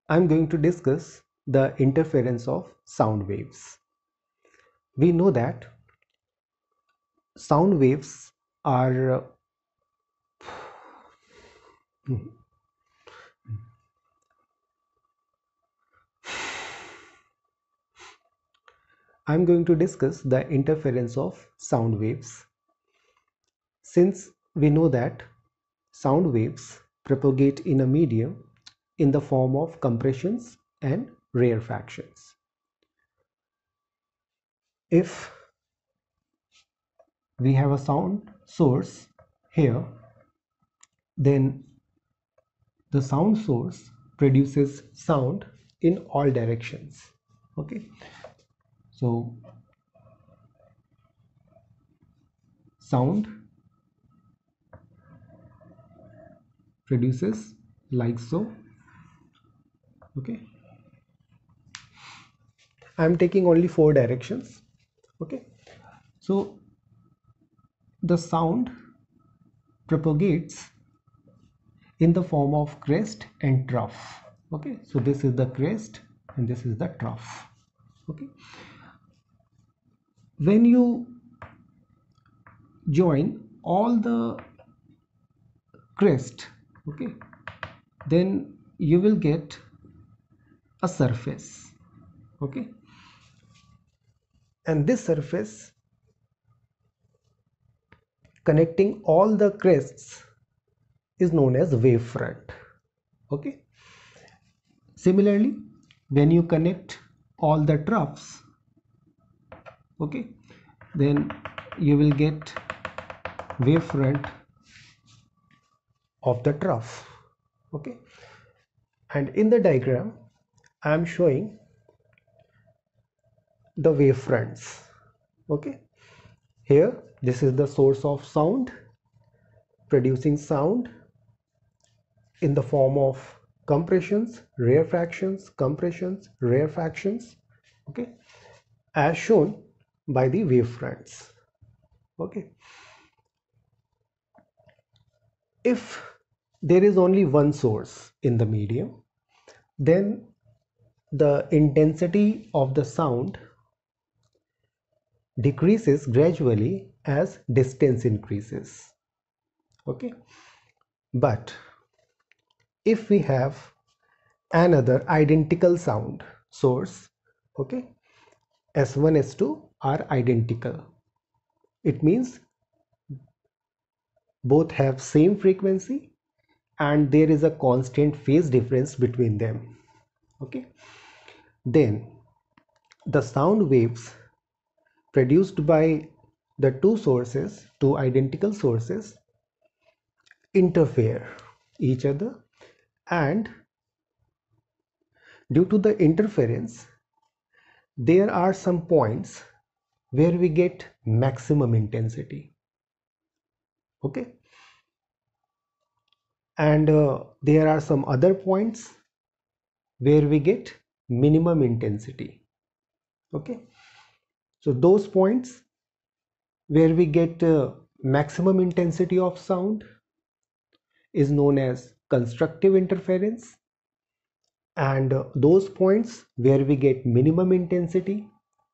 I'm going to discuss the interference of sound waves. We know that sound waves are I'm going to discuss the interference of sound waves. Since we know that sound waves propagate in a medium in the form of compressions and rarefactions. If we have a sound source here, then the sound source produces sound in all directions. Okay, so sound produces like so. Okay, I'm taking only 4 directions. Okay, so the sound propagates in the form of crest and trough. Okay, so this is the crest and this is the trough. Okay, when you join all the crest, okay, then you will get a surface. Okay, and this surface connecting all the crests is known as wavefront. Okay, similarly, when you connect all the troughs, okay, then you will get wavefront of the trough. Okay, and in the diagram I am showing the wavefronts. Okay, here this is the source of sound producing sound in the form of compressions, rarefactions, compressions, rarefactions. Okay, as shown by the wavefronts. Okay, if there is only one source in the medium, then the intensity of the sound decreases gradually as distance increases. Okay, but if we have another identical sound source, okay, S1 S2 are identical, it means both have same frequency and there is a constant phase difference between them. Okay, then the sound waves produced by the two identical sources interfere each other, and due to the interference there are some points where we get maximum intensity. Okay, and there are some other points where we get minimum intensity. Okay, so those points where we get maximum intensity of sound is known as constructive interference, and those points where we get minimum intensity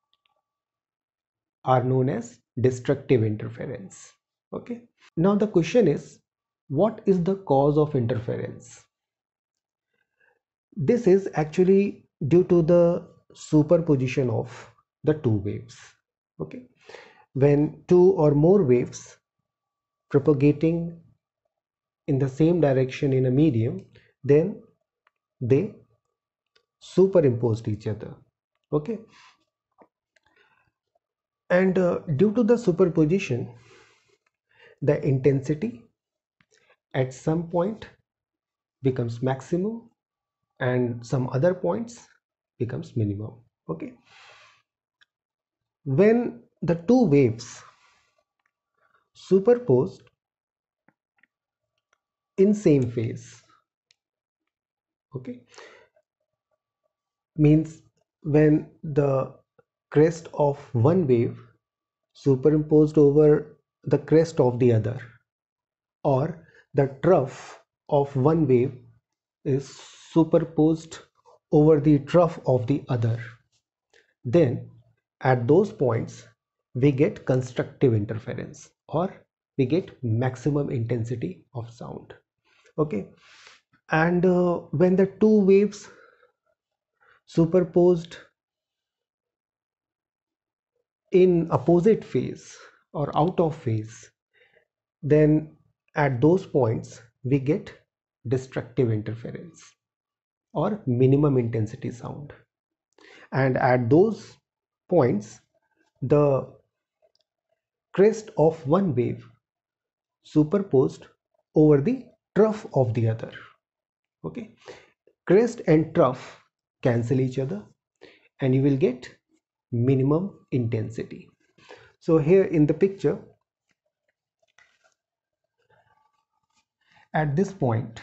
are known as destructive interference. Okay, now the question is, what is the cause of interference? This is actually due to the superposition of the two waves. Okay, when two or more waves propagating in the same direction in a medium, then they superimposed each other. Okay, and due to the superposition, the intensity at some point becomes maximum and some other points becomes minimum. Okay, when the two waves superposed in same phase, okay, means when the crest of one wave superimposed over the crest of the other, or the trough of one wave is superposed over the trough of the other, then at those points we get constructive interference, or we get maximum intensity of sound. Okay, and when the two waves superposed in opposite phase or out of phase, then at those points we get destructive interference or minimum intensity sound. And at those points, the crest of one wave superposed over the trough of the other. Okay, crest and trough cancel each other and you will get minimum intensity. So here in the picture, at this point,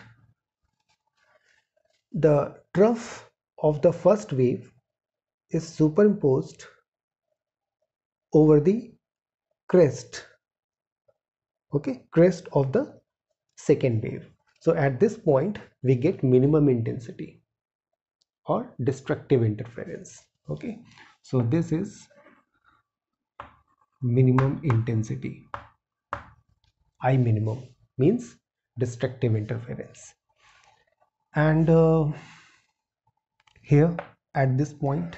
the trough of the first wave is superimposed over the crest, okay, crest of the second wave. So at this point we get minimum intensity or destructive interference. Okay, so this is minimum intensity. I minimum means destructive interference. And here at this point,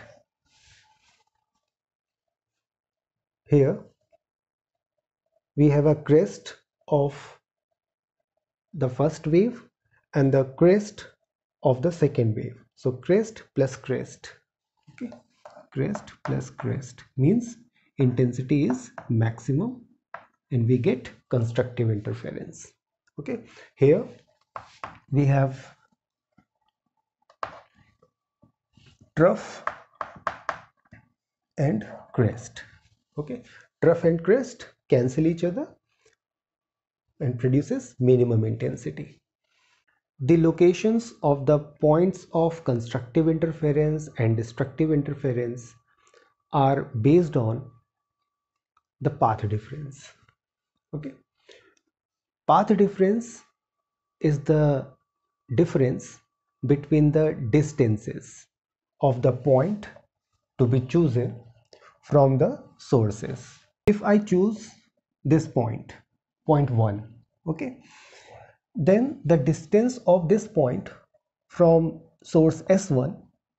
here we have a crest of the first wave and the crest of the second wave. So crest plus crest, okay, crest plus crest means intensity is maximum and we get constructive interference. Okay, here we have trough and crest. Okay, trough and crest cancel each other and produces minimum intensity. The locations of the points of constructive interference and destructive interference are based on the path difference. Okay, path difference is the difference between the distances of the point to be chosen from the sources. If I choose this point 1, okay, then the distance of this point from source S1,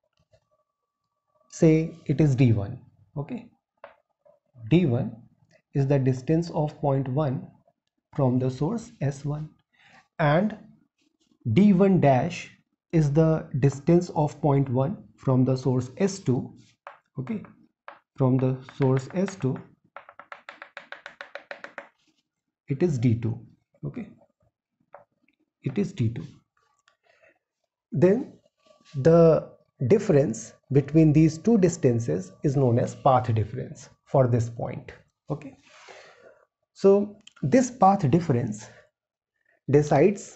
say it is D1, okay, D1 is the distance of point 1 from the source S1, and D1 dash is the distance of point 1 from the source S2, okay, from the source S2 it is D2, okay, it is D2. Then the difference between these two distances is known as path difference for this point. Okay, so this path difference decides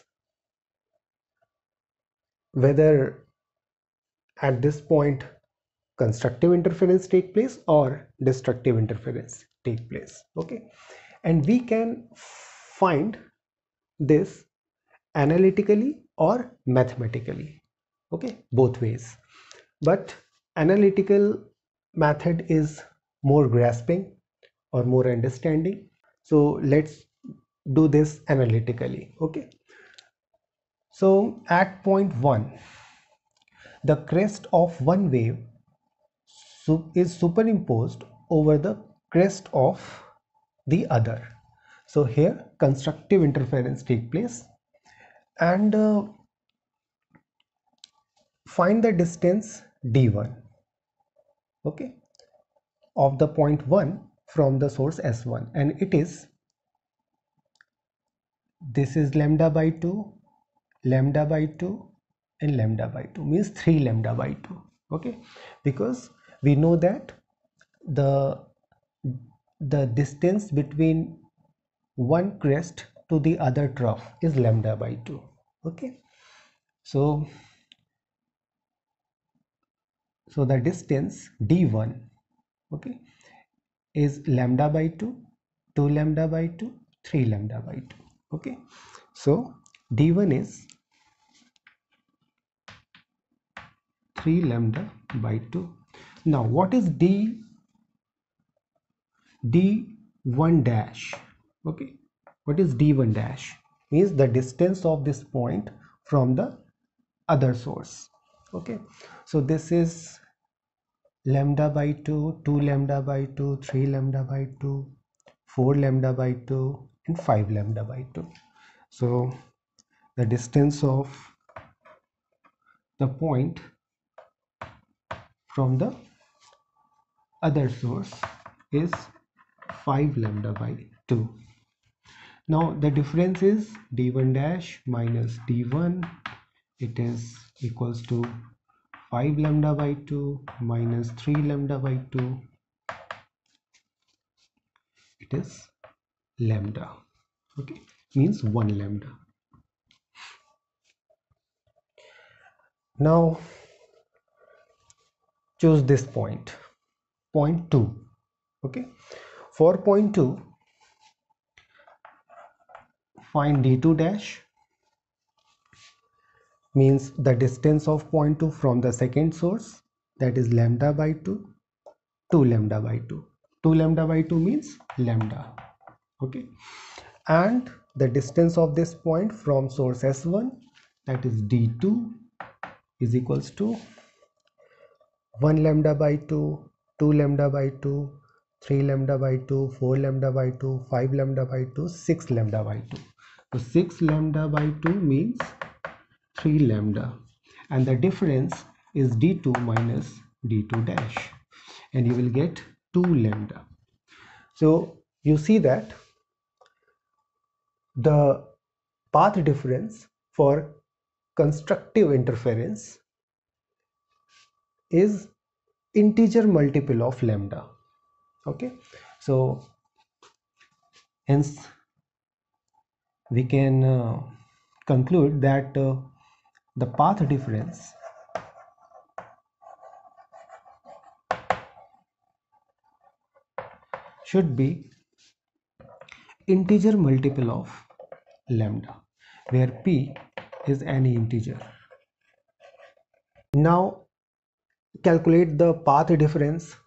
whether at this point constructive interference take place or destructive interference take place. Okay, and we can find this analytically or mathematically, okay, both ways, but analytical method is more grasping or more understanding, so let's do this analytically. Okay, so at point 1 the crest of one wave is superimposed over the crest of the other. So here constructive interference take place, and find the distance d1, okay, of the point 1 from the source S1, and it is, this is lambda by 2, lambda by 2 and lambda by 2, means 3 lambda by 2. Okay, because we know that the distance between one crest to the other trough is lambda by 2. Okay, so the distance d1, okay, is lambda by 2, 2 lambda by 2, 3 lambda by 2. Okay, so d1 is 3 lambda by 2. Now what is d1 dash? Okay, what is d1 dash? Means the distance of this point from the other source. Okay, so this is lambda by 2, 2 lambda by 2, 3 lambda by 2, 4 lambda by 2 and 5 lambda by 2. So the distance of the point from the other source is 5 lambda by 2. Now the difference is d1 dash minus d1, it is equals to 5 lambda by 2 minus 3 lambda by 2, it is lambda. Okay, means 1 lambda. Now choose this point 2. Okay, for point 2 find d2 dash, means the distance of point 2 from the second source, that is lambda by 2, 2 lambda by 2, 2 lambda by 2 means lambda. Okay, and the distance of this point from source S1, that is d2, is equals to 1 lambda by 2, 2 lambda by 2, 3 lambda by 2, 4 lambda by 2, 5 lambda by 2, 6 lambda by 2. So 6 lambda by 2 means 3 lambda, and the difference is d2 minus d2 dash, and you will get 2 lambda. So you see that the path difference for constructive interference is integer multiple of lambda. Okay, so hence we can conclude that the path difference should be integer multiple of lambda, where p is any integer. Now calculate the path difference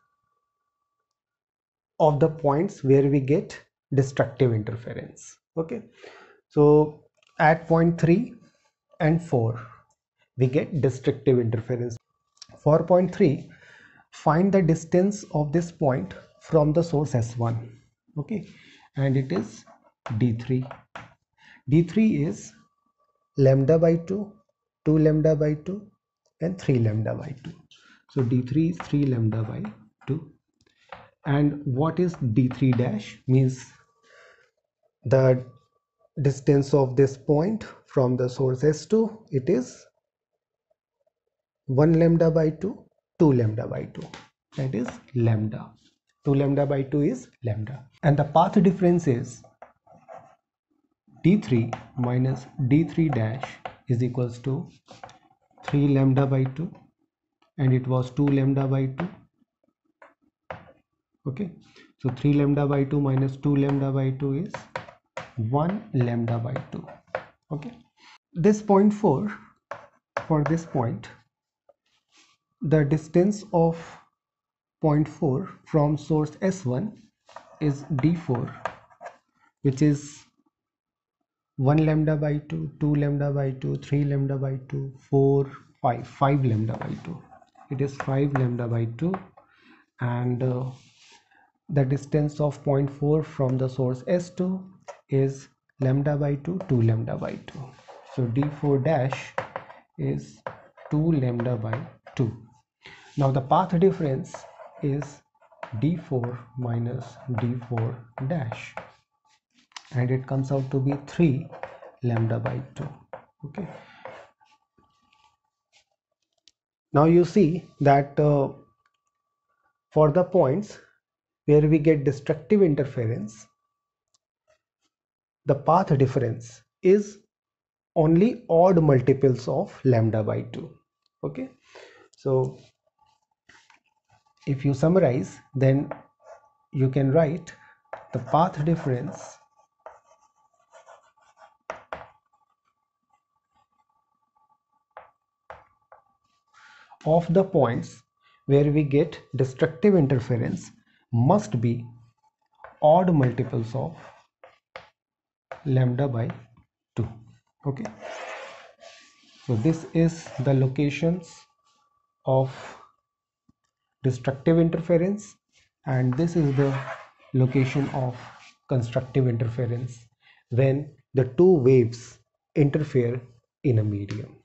of the points where we get destructive interference. Okay, so at point 3 and 4 we get destructive interference. For point 3, find the distance of this point from the source S1. Okay, and it is d3. d3 is lambda by 2, 2 lambda by 2 and 3 lambda by 2. So d3 is 3 lambda by 2. And what is d3 dash? Means the distance of this point from the source S2, it is 1 lambda by 2, 2 lambda by 2, that is lambda. 2 lambda by 2 is lambda, and the path difference is d3 minus d3 dash is equals to 3 lambda by 2, and it was 2 lambda by 2. Okay, so 3 lambda by 2 minus 2 lambda by 2 is 1 lambda by 2. Okay, this point 4, for this point the distance of point 4 from source S1 is d4, which is 1 lambda by 2, 2 lambda by 2, 3 lambda by 2, 4, 5, 5 lambda by 2. It is 5 lambda by 2, and the distance of point 4 from the source S2 is lambda by 2, 2 lambda by 2. So d4 dash is 2 lambda by 2. Now the path difference is d4 minus d4 dash, and it comes out to be 3 lambda by 2. Okay, now you see that for the points where we get destructive interference, the path difference is only odd multiples of lambda by 2. Okay, so if you summarize, then you can write the path difference of the points where we get destructive interference must be odd multiples of lambda by 2. Okay, so this is the locations of destructive interference, and this is the location of constructive interference when the two waves interfere in a medium.